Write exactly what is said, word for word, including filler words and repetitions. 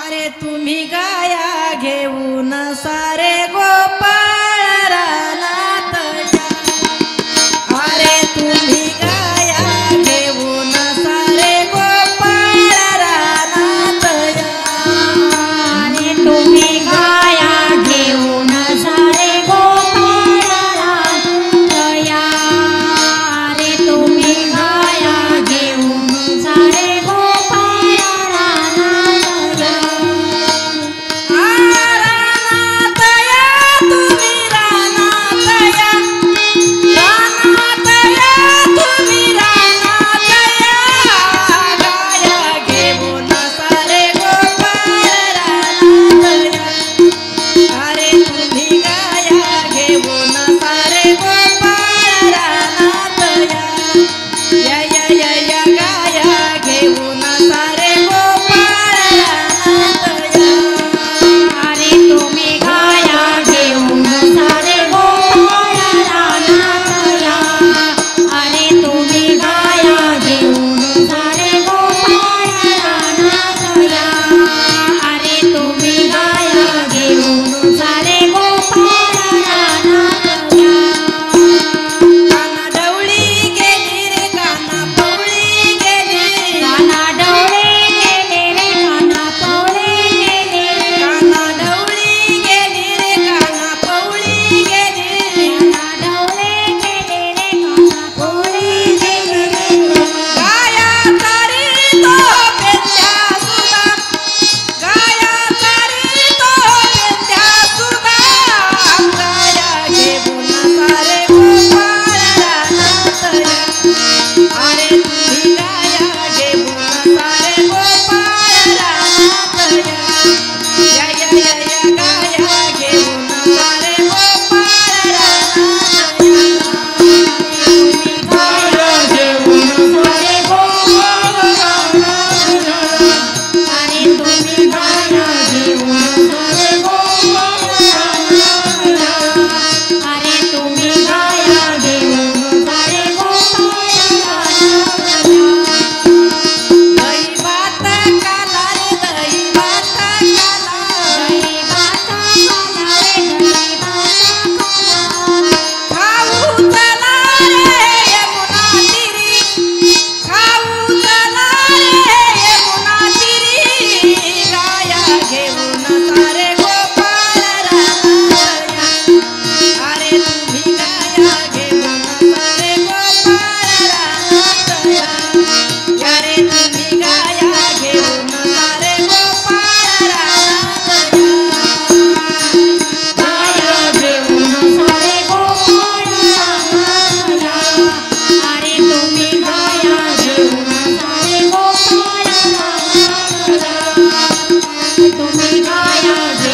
अरे तुम्ही गाया घेऊन सारे गोपाळ रानात या. अरे तुम्ही गाया घेऊन सारे गोपाळ रानात या. अरे तुम्ही गाया घेऊन सारे गोपाळ रानात या. अरे तुम्ही गाया घेऊन सारे गोपाळ रानात या. रानात या तुम्ही रानात या. रानात या तुम्ही रानात या. गाया घेऊन सारे गोपाळ रानात या. अरे तुम्ही गाया घेऊन सारे गोपाळ रानात या. या या या या गाया घेऊन सारे गोपाळ रानात या. अरे तुम्ही गाया घेऊन सारे गोपाळ रानात या. अरे तुम्ही गाया घेऊन सारे गोपाळ रानात या. अरे तुम्ही गाया घेऊन सारे गोपाळ रानात या. काना डवळी गेली रे काना पवळी गेली. काना डोळे गेले रे काना पवळे गेले. काना डवळी गेली रे काना पवळी गेली. काना डोळे गेले रे काना पवळे गेले. गाया तारी तो पेत्या सुदा. गाया तारी तो पेत्या सुदा. गाया घेऊन सारे गोपाळ रानात या. अरे तुम्ही गाया घेऊन सारे गोपाळ रानात या. या या या या गाया घेऊन सारे गोपाळ रानात या. गाया घेऊन सारे गोपाळ रानात या. अरे तुम्ही गाया घेऊन सारे गोपाळ रानात या. अरे तुम्ही गाया घेऊन सारे गोपाळ रानात या. दही भात काला रे दही भात काला. दही भात खाला रे दही भात खाला. खाऊ चला रे यमुना तिरी. खाऊ चला रे यमुना तिरी. गाया घेऊन सारे गोपाळ रानात या. अरे तुम्ही गाया घेऊन सारे गोपाळ रानात या. अरे तुम्ही गाया घेऊन सारे गोपाळ रानात या. गाया घेऊन सारे गोपाळ रानात या. अरे तुम्ही गाया घेऊन सारे गोपाळ रानात या. तुम्ही गाया